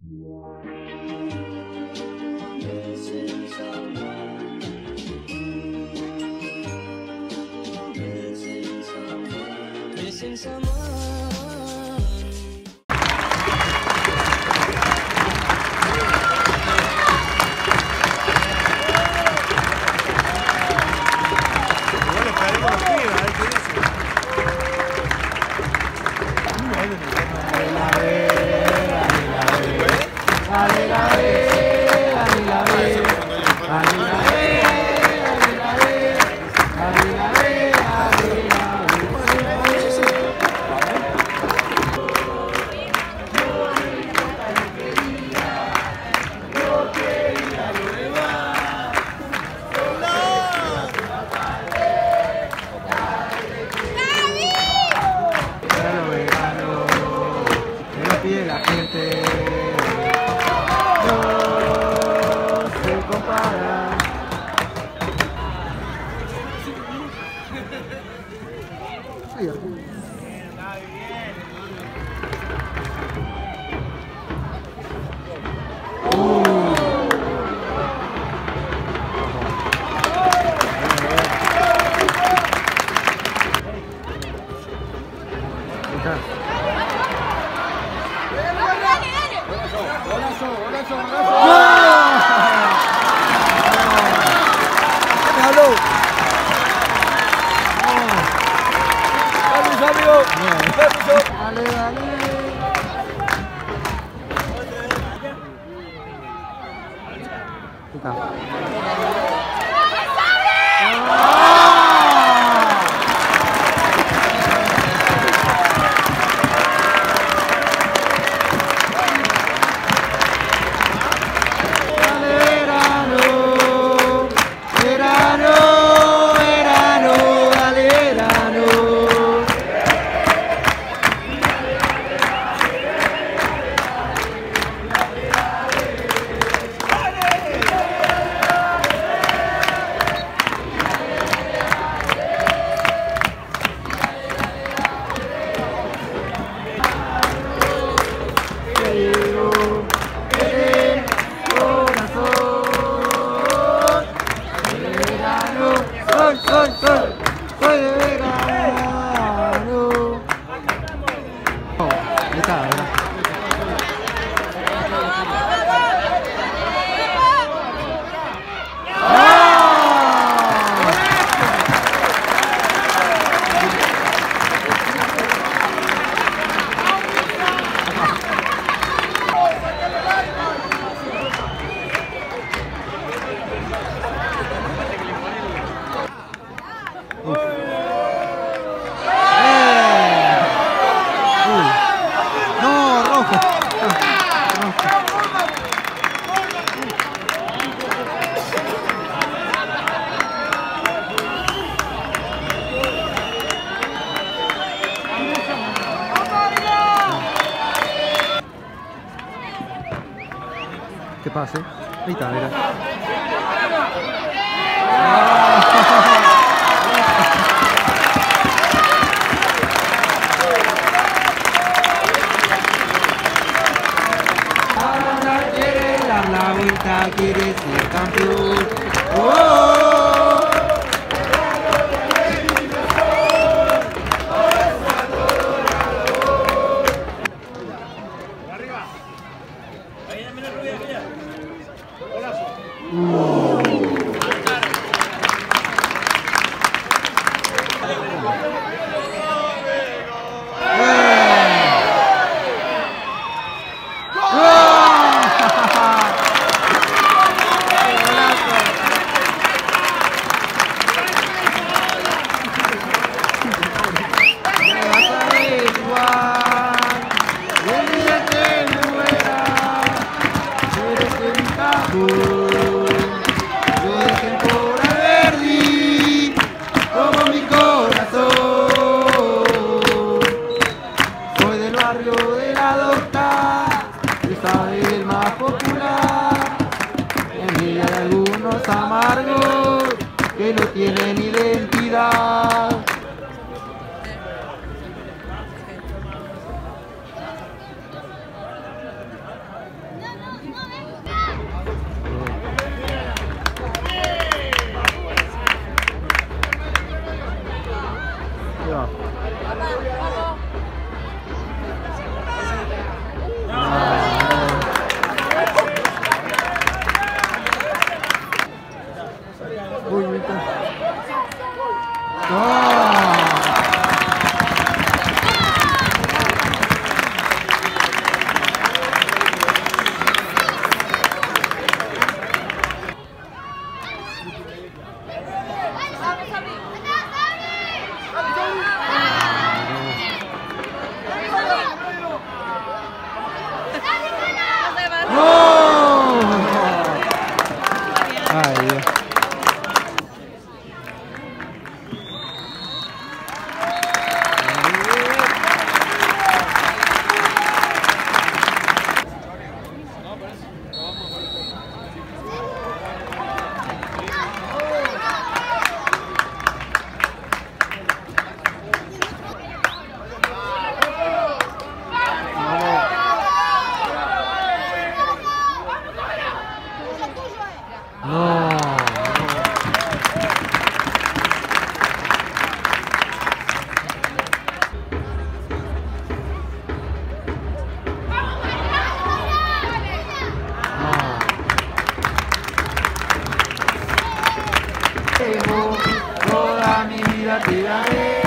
Missing someone. La gente no se compara. Dale, dale. Soy de verano. Oh, ahí está, ¿verdad? Que pase. Ahí está, mira. Ahora quiere dar la vuelta, quiere ser campeón. Amargos que no tienen identidad. nunca te daré.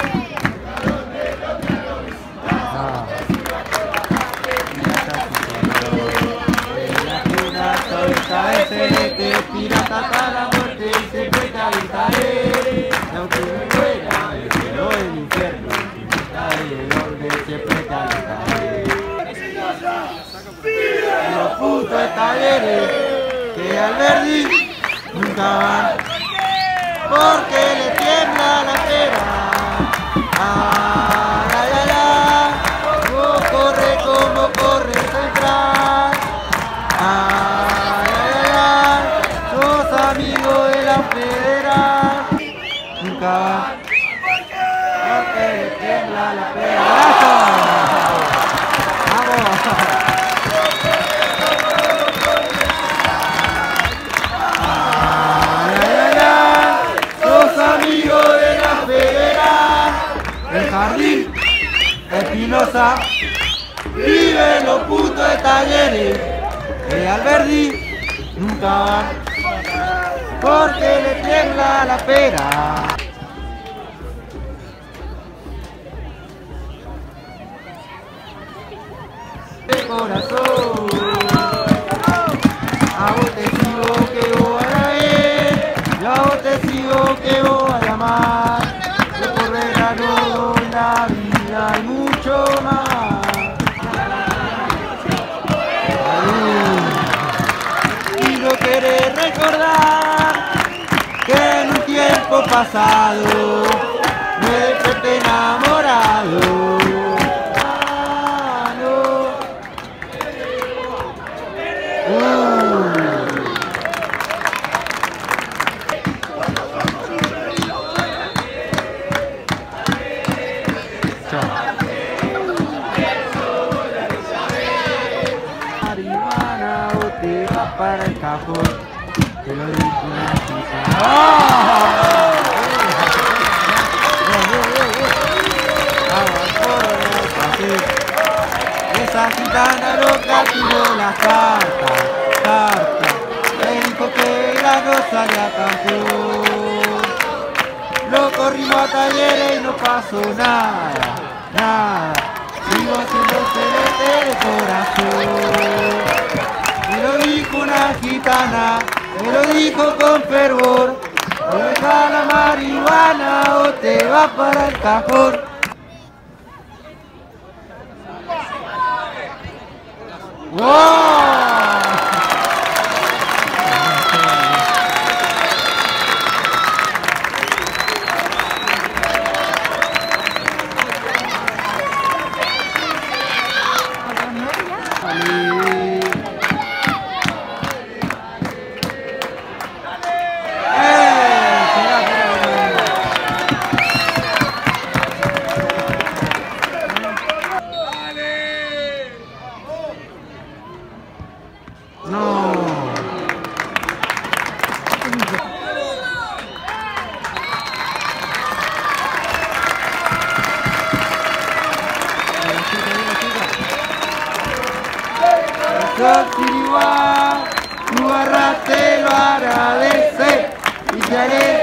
Celeste, pirata hasta la muerte, siempre te alentaré. Y aunque me muera, el cielo del infierno, siempre te alentaré. Los putos de talleres que al Verdi nunca van, porque le tiembla la pera. Ay, ay, ay, ay, no corre como corre central. Ay, ay, ay, sos amigo de la federal. Nunca va, porque le tiembla la pera. ¡Vamos! Ay, ay, ay, sos amigo de la federal. El jardín Espinosa vive los putos de talleres. Que al Verdi nunca van, porque le tiembla la pera. De corazón, a vos te sigo que voy a ver, y a vos te sigo que voy a amar. Yo por verano doy la vida y mucho más. Querés recordar que en un tiempo pasado me fuiste enamorado. Ah, no. Marihuana o te va para el cajón. Te lo digo una chica. Esa gitana loca tiró las cartas. Me dijo que la no salía campeón. Lo corrimos a talleres y no pasó nada. Sigo siendo celeste de corazón. Me lo dijo una gitana. Me lo dijo con fervor, o deja la marihuana o te va para el cajón. ¡Wow! Siriwa, tu barra te lo agradece y te haré